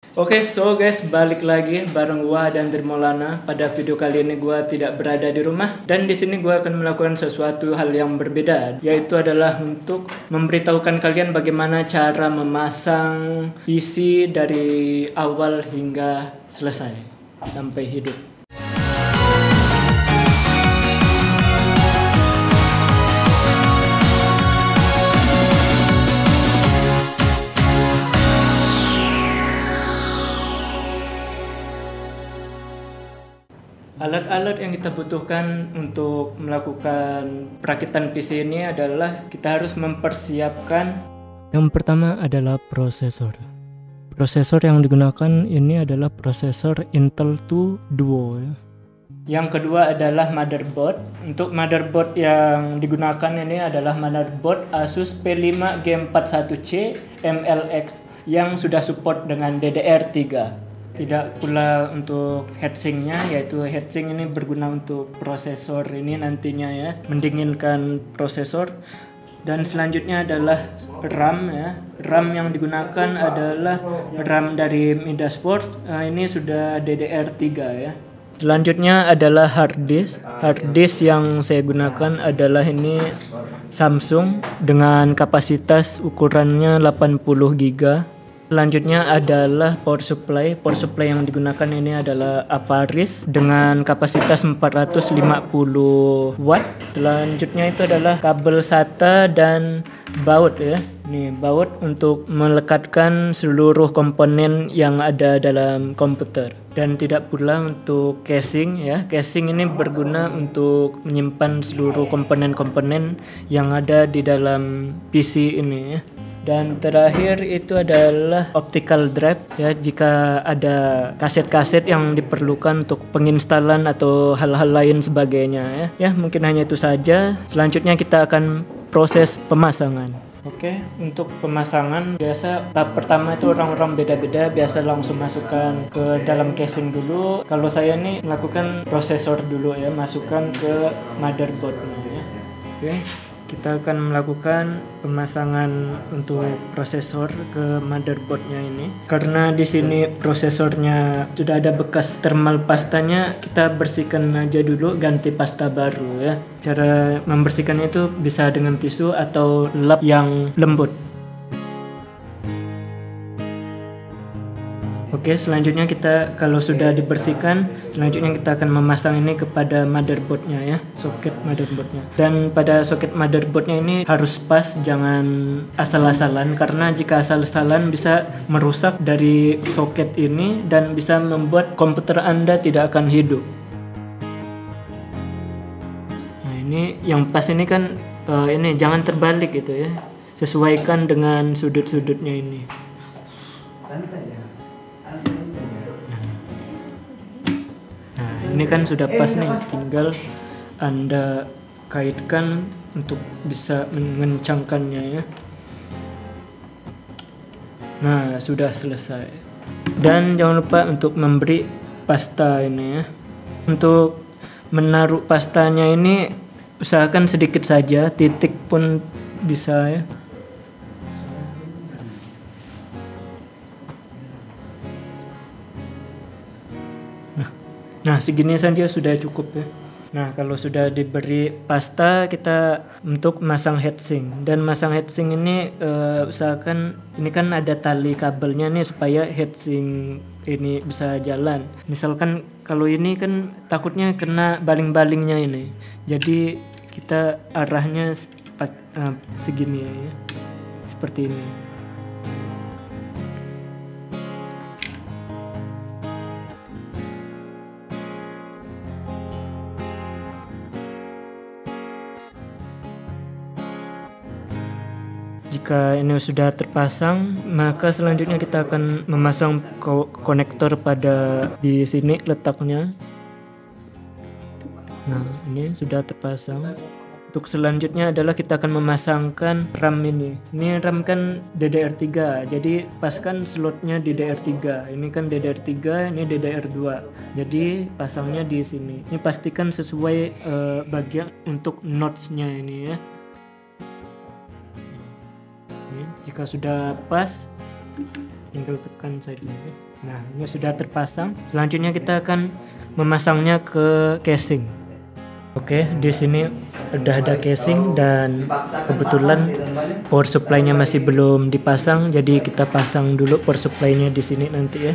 Oke, so guys, balik lagi bareng gua dan Maulana. Pada video kali ini gua tidak berada di rumah dan di sini gua akan melakukan sesuatu hal yang berbeda, yaitu adalah untuk memberitahukan kalian bagaimana cara memasang PC dari awal hingga selesai sampai hidup. Alat-alat yang kita butuhkan untuk melakukan perakitan PC ini adalah kita harus mempersiapkan. Yang pertama adalah prosesor. Prosesor yang digunakan ini adalah prosesor Intel 2 Duo. Yang kedua adalah motherboard. Untuk motherboard yang digunakan ini adalah motherboard Asus P5 G41C MLX yang sudah support dengan DDR3. Tidak pula untuk heatsinknya, yaitu heatsink ini berguna untuk prosesor ini nantinya ya, mendinginkan prosesor. Dan selanjutnya adalah RAM ya. RAM yang digunakan adalah RAM dari Midasport. Ini sudah DDR3 ya. Selanjutnya adalah hard disk. Hard disk yang saya gunakan adalah ini Samsung dengan kapasitas ukurannya 80 GB. Selanjutnya adalah power supply. Power supply yang digunakan ini adalah Avaris dengan kapasitas 450 watt. Selanjutnya itu adalah kabel SATA dan baut ya. Nih baut untuk melekatkan seluruh komponen yang ada dalam komputer. Dan tidak pula untuk casing ya. Casing ini berguna untuk menyimpan seluruh komponen-komponen yang ada di dalam PC ini ya. Dan terakhir itu adalah optical drive ya, jika ada kaset-kaset yang diperlukan untuk penginstalan atau hal-hal lain sebagainya ya. Ya, mungkin hanya itu saja. Selanjutnya kita akan proses pemasangan. Oke, untuk pemasangan biasa tahap pertama itu orang-orang beda-beda, biasa langsung masukkan ke dalam casing dulu. Kalau saya nih melakukan prosesor dulu ya, masukkan ke motherboardnya ya. Oke. Kita akan melakukan pemasangan untuk prosesor ke motherboardnya ini. Karena di sini prosesornya sudah ada bekas thermal pastanya, kita bersihkan aja dulu, ganti pasta baru ya. Cara membersihkannya itu bisa dengan tisu atau lap yang lembut. Oke, selanjutnya kita kalau sudah dibersihkan, selanjutnya kita akan memasang ini kepada motherboardnya ya, soket motherboardnya. Dan pada soket motherboardnya ini harus pas, jangan asal-asalan, karena jika asal-asalan bisa merusak dari soket ini dan bisa membuat komputer Anda tidak akan hidup. Nah ini yang pas ini kan ini jangan terbalik gitu ya, sesuaikan dengan sudut-sudutnya ini. Ini kan sudah pas nih, tinggal Anda kaitkan untuk bisa mengencangkannya ya. Nah, sudah selesai. Dan jangan lupa untuk memberi pasta ini ya. Untuk menaruh pastanya ini usahakan sedikit saja, titik pun bisa ya. Nah, segini saja sudah cukup ya. Nah, kalau sudah diberi pasta, kita untuk masang heatsink. Dan masang heatsink ini usahakan, ini kan ada tali kabelnya nih supaya heatsink ini bisa jalan. Misalkan kalau ini kan takutnya kena baling-balingnya ini. Jadi kita arahnya segini ya. Seperti ini. Jika ini sudah terpasang, maka selanjutnya kita akan memasang konektor pada di sini letaknya. Nah, ini sudah terpasang. Untuk selanjutnya adalah kita akan memasangkan RAM ini. Ini RAM kan DDR3, jadi paskan slotnya di DDR3. Ini kan DDR3, ini DDR2. Jadi pasangnya di sini. Ini pastikan sesuai bagian untuk notch-nya ini ya. Jika sudah pas, tinggal tekan saja. Nah, ini sudah terpasang. Selanjutnya kita akan memasangnya ke casing. Oke, di sini udah ada casing dan kebetulan power supply-nya masih belum dipasang, jadi kita pasang dulu power supply-nya di sini nanti ya.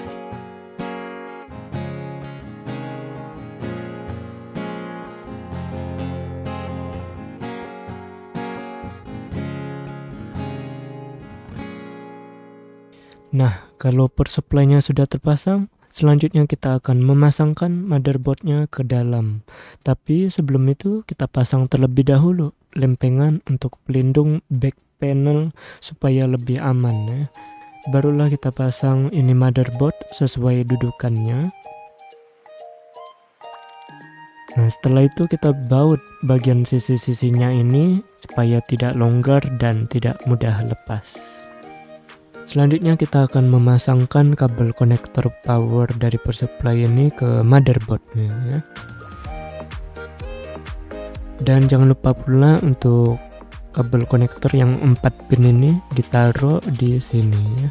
Nah, kalau power supply-nya sudah terpasang, selanjutnya kita akan memasangkan motherboard-nya ke dalam. Tapi sebelum itu kita pasang terlebih dahulu lempengan untuk pelindung back panel supaya lebih aman ya. Barulah kita pasang ini motherboard sesuai dudukannya. Nah, setelah itu kita baut bagian sisi-sisinya ini supaya tidak longgar dan tidak mudah lepas. Selanjutnya kita akan memasangkan kabel konektor power dari power supply ini ke motherboard ya. Dan jangan lupa pula untuk kabel konektor yang 4 pin ini ditaruh di sini ya.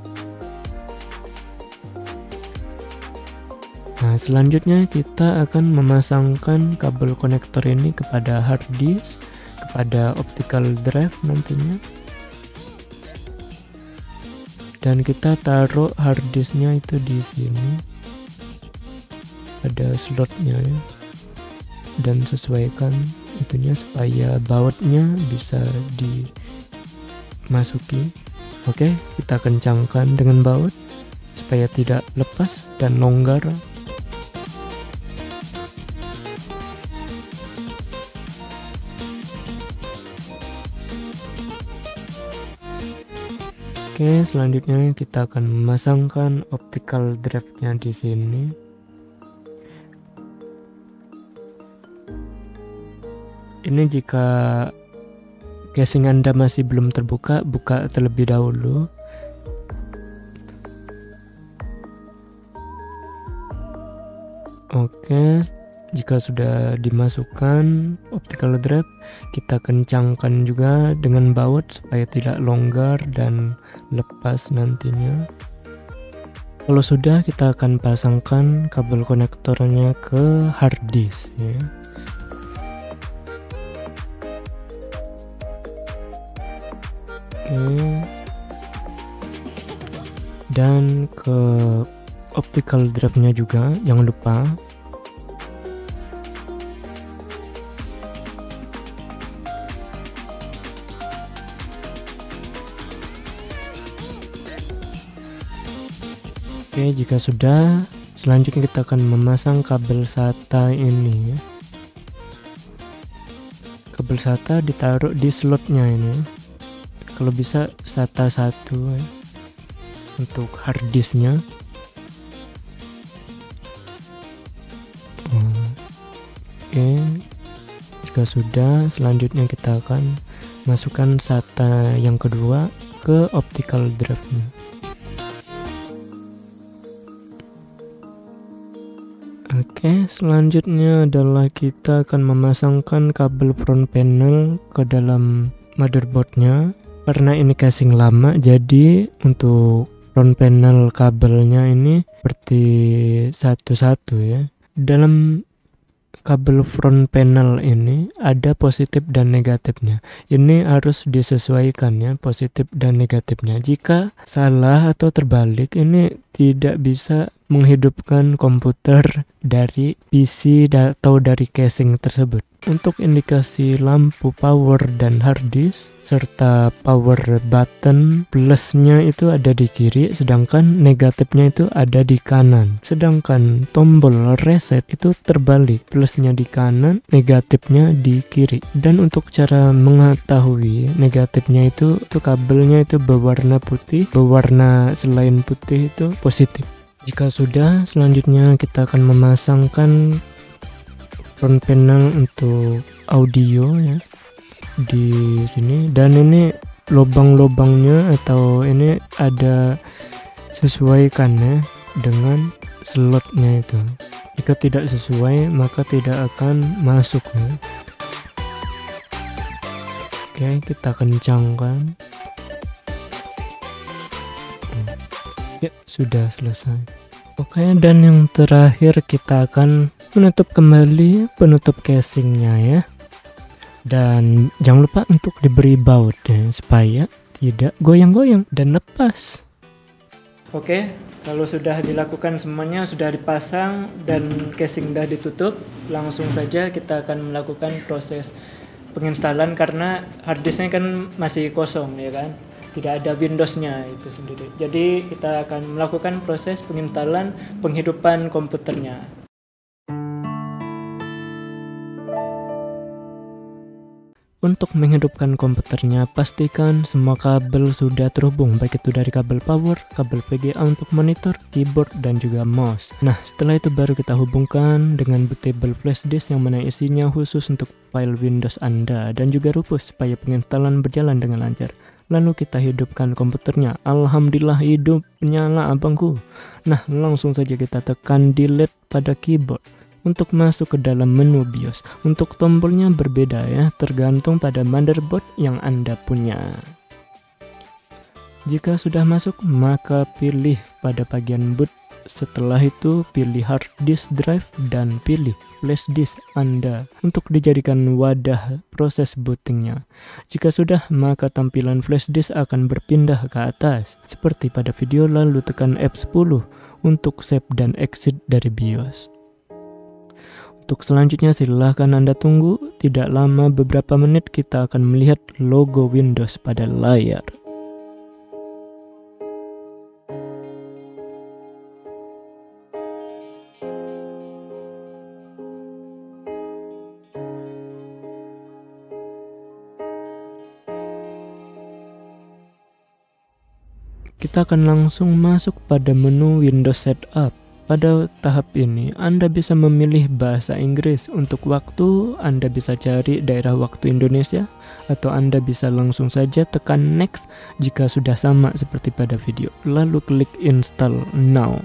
Nah, selanjutnya kita akan memasangkan kabel konektor ini kepada hard disk, kepada optical drive nantinya. Dan kita taruh hard disknya itu di sini, ada slotnya ya, dan sesuaikan itunya supaya bautnya bisa dimasuki. Oke, kita kencangkan dengan baut supaya tidak lepas dan longgar. Oke, selanjutnya kita akan memasangkan optical drive-nya di sini. Ini jika casing Anda masih belum terbuka, buka terlebih dahulu. Oke, jika sudah dimasukkan optical drive, kita kencangkan juga dengan baut supaya tidak longgar dan lepas nantinya. Kalau sudah, kita akan pasangkan kabel konektornya ke hard disk ya. Oke. Dan ke optical drive-nya juga jangan lupa. Oke, jika sudah, selanjutnya kita akan memasang kabel SATA ini ya. Kabel SATA ditaruh di slotnya ini. Kalau bisa SATA 1 ya, untuk hard disknya. Oke, jika sudah, selanjutnya kita akan masukkan SATA yang kedua ke optical drive-nya. Oke, selanjutnya adalah kita akan memasangkan kabel front panel ke dalam motherboardnya. Karena ini casing lama, jadi untuk front panel kabelnya ini seperti satu-satu ya. Dalam kabel front panel ini ada positif dan negatifnya. Ini harus disesuaikan ya, positif dan negatifnya. Jika salah atau terbalik, ini tidak bisa menghidupkan komputer dari PC atau dari casing tersebut. Untuk indikasi lampu power dan hard disk serta power button, plusnya itu ada di kiri, sedangkan negatifnya itu ada di kanan. Sedangkan tombol reset itu terbalik, plusnya di kanan, negatifnya di kiri. Dan untuk cara mengetahui negatifnya itu kabelnya itu berwarna putih, berwarna selain putih itu positif. Jika sudah, selanjutnya kita akan memasangkan front panel untuk audio ya di sini, dan ini lubang-lubangnya atau ini ada sesuaikan ya dengan slotnya itu. Jika tidak sesuai maka tidak akan masuk ya. Oke, kita kencangkan. Ya, sudah selesai. Oke, dan yang terakhir kita akan menutup kembali penutup casingnya ya. Dan jangan lupa untuk diberi baut ya, supaya tidak goyang-goyang dan lepas. Oke, kalau sudah dilakukan semuanya, sudah dipasang dan casing sudah ditutup, langsung saja kita akan melakukan proses penginstalan karena harddisknya kan masih kosong ya kan. Tidak ada Windows-nya itu sendiri. Jadi kita akan melakukan proses penginstalan penghidupan komputernya. Untuk menghidupkan komputernya, pastikan semua kabel sudah terhubung, baik itu dari kabel power, kabel VGA untuk monitor, keyboard, dan juga mouse. Nah, setelah itu baru kita hubungkan dengan bootable flash disk yang mana isinya khusus untuk file Windows Anda dan juga Rufus supaya penginstalan berjalan dengan lancar. Lalu kita hidupkan komputernya. Alhamdulillah hidup, nyala abangku. Nah, langsung saja kita tekan delete pada keyboard untuk masuk ke dalam menu BIOS. Untuk tombolnya berbeda ya, tergantung pada motherboard yang Anda punya. Jika sudah masuk, maka pilih pada bagian boot. Setelah itu pilih hard disk drive dan pilih flash disk Anda untuk dijadikan wadah proses bootingnya. Jika sudah, maka tampilan flash disk akan berpindah ke atas seperti pada video lalu. Tekan F10 untuk save dan exit dari BIOS. Untuk selanjutnya silahkan Anda tunggu. Tidak lama, beberapa menit kita akan melihat logo Windows pada layar. Kita akan langsung masuk pada menu Windows Setup. Pada tahap ini, Anda bisa memilih bahasa Inggris. Untuk waktu, Anda bisa cari daerah waktu Indonesia, atau Anda bisa langsung saja tekan Next jika sudah sama seperti pada video. Lalu klik Install Now.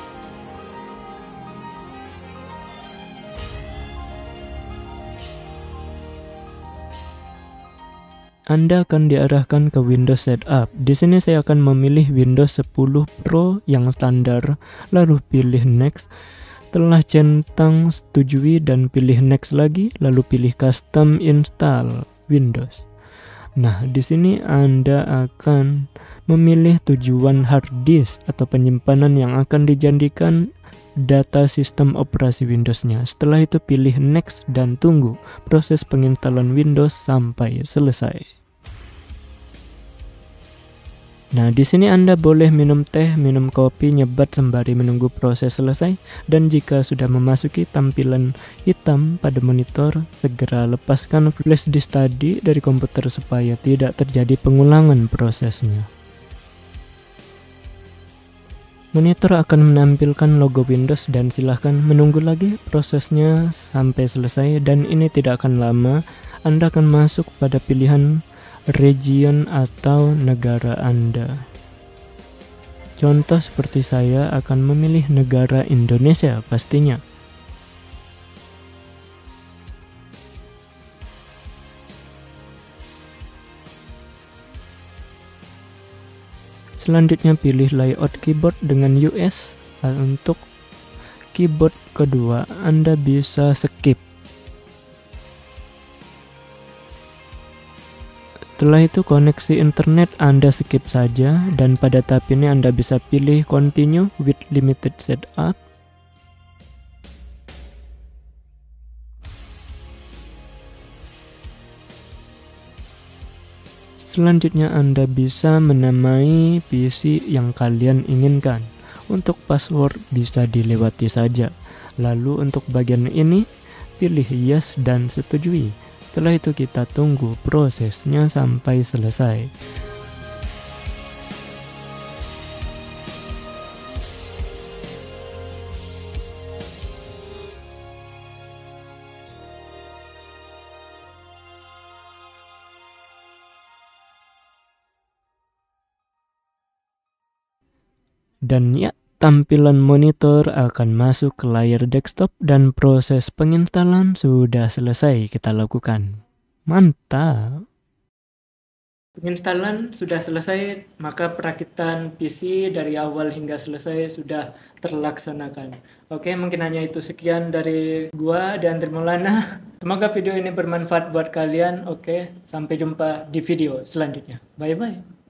Anda akan diarahkan ke Windows Setup. Di sini saya akan memilih Windows 10 Pro yang standar, lalu pilih Next. Setelah centang setujui dan pilih Next lagi, lalu pilih Custom Install Windows. Nah, di sini Anda akan memilih tujuan hard disk atau penyimpanan yang akan dijadikan data sistem operasi Windows-nya. Setelah itu pilih Next dan tunggu proses penginstalan Windows sampai selesai. Nah, di sini Anda boleh minum teh, minum kopi, nyebat sembari menunggu proses selesai. Dan jika sudah memasuki tampilan hitam pada monitor, segera lepaskan flash disk tadi dari komputer supaya tidak terjadi pengulangan prosesnya. Monitor akan menampilkan logo Windows dan silahkan menunggu lagi prosesnya sampai selesai, dan ini tidak akan lama. Anda akan masuk pada pilihan region atau negara Anda. Contoh seperti saya akan memilih negara Indonesia pastinya. Selanjutnya pilih layout keyboard dengan US. Untuk keyboard kedua Anda bisa skip. Setelah itu koneksi internet Anda skip saja, dan pada tahap ini Anda bisa pilih continue with limited setup. Selanjutnya Anda bisa menamai PC yang kalian inginkan. Untuk password bisa dilewati saja. Lalu untuk bagian ini pilih yes dan setujui. Setelah itu kita tunggu prosesnya sampai selesai. Dan ya, tampilan monitor akan masuk ke layar desktop dan proses penginstalan sudah selesai kita lakukan. Mantap! Penginstalan sudah selesai, maka perakitan PC dari awal hingga selesai sudah terlaksanakan. Oke, mungkin hanya itu sekian dari gua dan Maulana. Semoga video ini bermanfaat buat kalian. Oke, sampai jumpa di video selanjutnya. Bye bye.